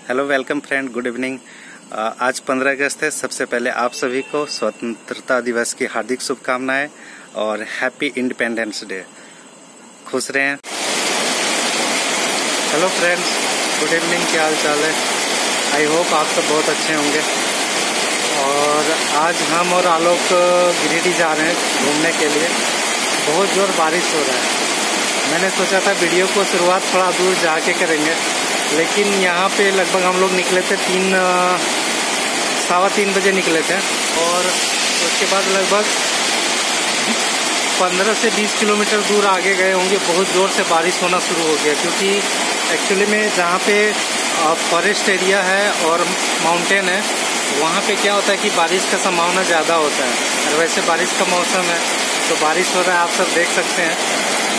Hello, welcome friend, good evening. आज 15 अगस्त है। सबसे पहले आप सभी को स्वतंत्रता दिवस की हार्दिक शुभकामनाएं और हैप्पी इंडिपेंडेंस डे। खुश रहें। हेलो फ्रेंड्स, गुड इवनिंग, क्या हाल चाल है? आई होप आप सब बहुत अच्छे होंगे। और आज हम और आलोक गिरिडीह जा रहे हैं घूमने के लिए। बहुत जोर बारिश हो रहा है। मैंने सोचा था वीडियो को शुरुआत थोड़ा दूर जाके करेंगे, लेकिन यहाँ पे लगभग हम लोग निकले थे 3-3:15 बजे निकले थे और उसके बाद लगभग 15 से 20 किलोमीटर दूर आगे गए होंगे। बहुत ज़ोर से बारिश होना शुरू हो गया, क्योंकि एक्चुअली में जहाँ पे फॉरेस्ट एरिया है और माउंटेन है, वहाँ पे क्या होता है कि बारिश का संभावना ज़्यादा होता है। और वैसे बारिश का मौसम है तो बारिश हो रहा है, आप सब देख सकते हैं।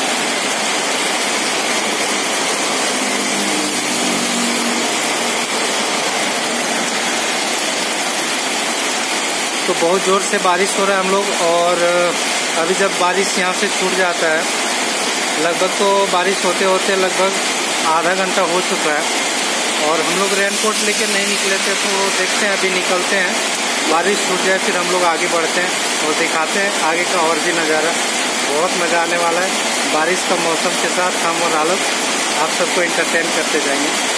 तो बहुत ज़ोर से बारिश हो रहा है हम लोग। और अभी जब बारिश यहाँ से छूट जाता है, लगभग तो बारिश होते होते लगभग आधा घंटा हो चुका है और हम लोग रेनकोट लेके नहीं निकले थे। तो देखते हैं, अभी निकलते हैं, बारिश छूट जाए फिर हम लोग आगे बढ़ते हैं और दिखाते हैं आगे का और भी नज़ारा। बहुत मज़ा आने वाला है। बारिश का मौसम के साथ हम और आलोक आप सबको एंटरटेन करते जाएंगे।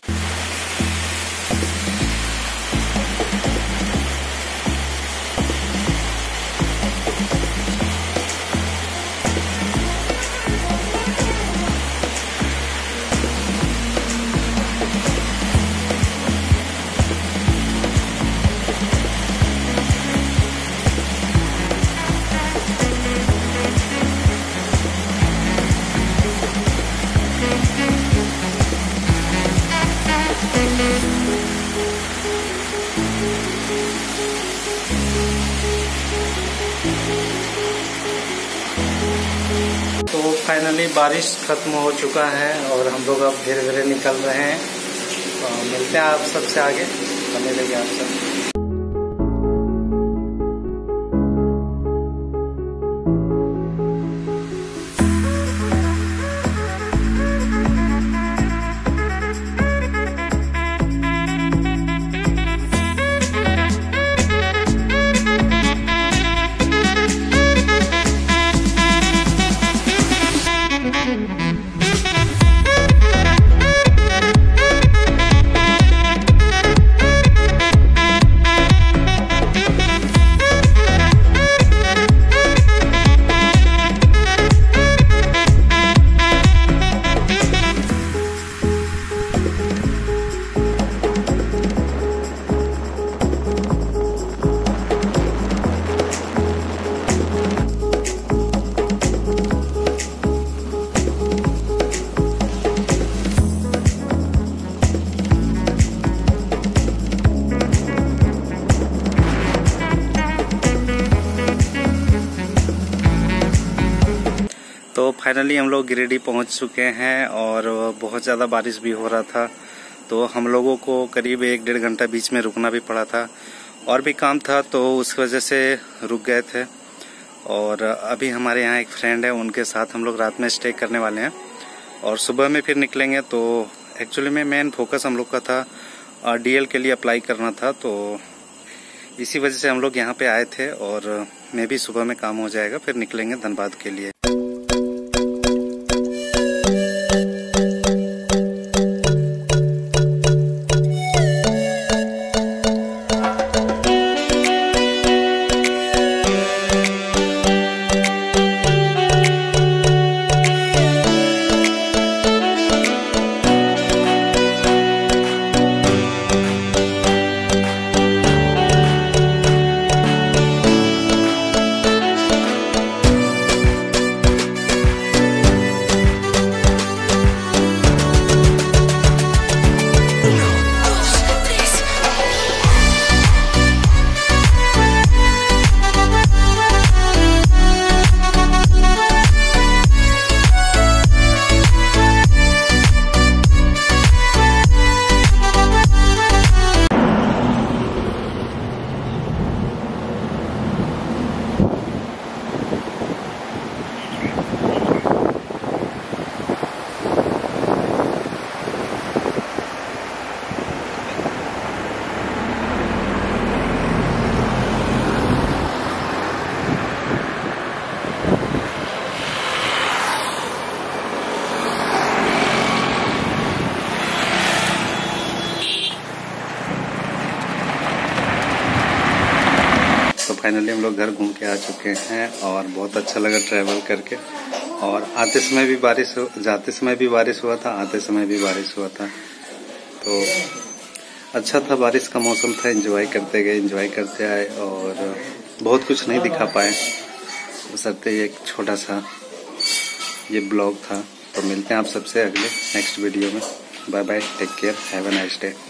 तो फाइनली बारिश खत्म हो चुका है और हम लोग अब धीरे धीरे निकल रहे हैं। मिलते हैं आप सबसे आगे, बने रहिए आप सब। तो फाइनली हम लोग गिरिडीह पहुंच चुके हैं और बहुत ज़्यादा बारिश भी हो रहा था, तो हम लोगों को करीब 1-1.5 घंटा बीच में रुकना भी पड़ा था। और भी काम था तो उस वजह से रुक गए थे। और अभी हमारे यहाँ एक फ्रेंड है, उनके साथ हम लोग रात में स्टे करने वाले हैं और सुबह में फिर निकलेंगे। तो एक्चुअली में मेन फोकस हम लोग का था डीएल के लिए अप्लाई करना था, तो इसी वजह से हम लोग यहाँ पे आए थे। और मे भी सुबह में काम हो जाएगा, फिर निकलेंगे धनबाद के लिए। फाइनली हम लोग घर घूम के आ चुके हैं और बहुत अच्छा लगा ट्रैवल करके। और आते समय भी बारिश जाते समय भी बारिश हुआ था, आते समय भी बारिश हुआ था। तो अच्छा था, बारिश का मौसम था, एंजॉय करते गए, एंजॉय करते आए और बहुत कुछ नहीं दिखा पाए, बशर्ते एक छोटा सा ये ब्लॉग था। तो मिलते हैं आप सबसे अगले नेक्स्ट वीडियो में। Bye bye, take care, have a nice day.